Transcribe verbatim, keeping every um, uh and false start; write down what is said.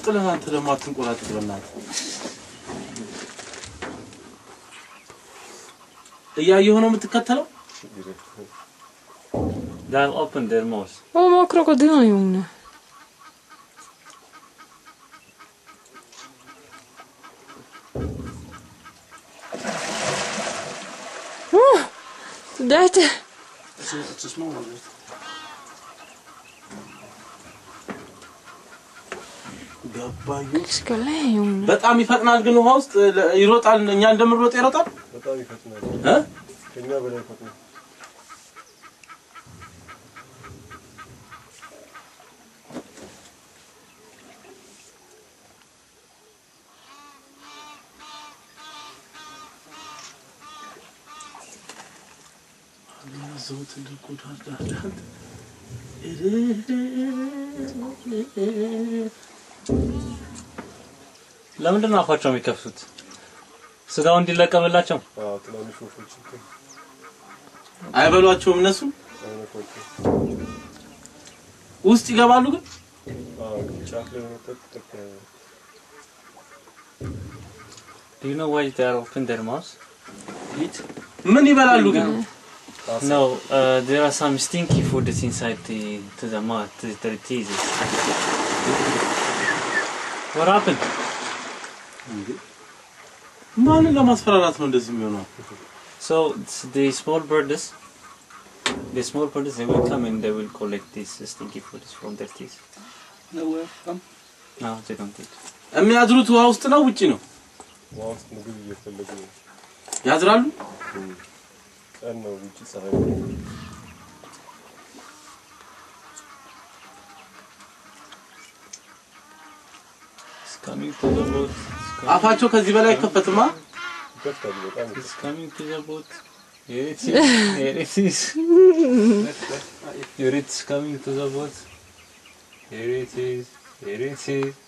ቀጥለን አንተ ደግሞ አትንቆራጥጥ በእናትህ እያየሁ ነው የምትከተለው Dan open their mouth. Oh, maar krokodil, jongen. Oh, dat is... It's a small one. ገባዩ እስከለ jongen. በጣም ይፈጥናል ግን ውሃ ውስጥ ይሮጣል እኛ እንደምንሮጥ ይሮጣል በጣም ይፈጥናል እ ከኛ በላይ ይፈጥናል زوت الكودات ለምንድን ነው አፋቸው የሚከፍቱት ስጋው እንዲለቀምላቸው አዎ ትናንሽ ወፎች አይበሏቸውም እነሱ አይነኮቹ ውስጥ ይገባሉ ግን አዎ ጫፍ ላይ ነው ተጠቅ Do you know why they are open their mouths? Eat. ምን ይበላሉ ግን No, uh, there are some stinky food inside the to the mouth, to the teeth. What happened? ማንን ለማስፈራራት ነው እንደዚህ የሚሆነው So the small birds, the small birds, they will come and they will collect these stinky foods from their teeth. No way come. No, they don't eat. የሚያድሩት ውሃ ውስጥ ነው ውጪ ነው ውሃ ውስጥ ምግብ እየፈለጉ ነው ያድራሉ ቀን ነው ውጪ ፀሐይ It's coming to the boat. አፋቸው ከዚህ በላይ ከፈትማ ይፈታል በጣም It's coming to the boat. Here it is. Here it is. Here it's coming to the boat. Here it is. Here it is.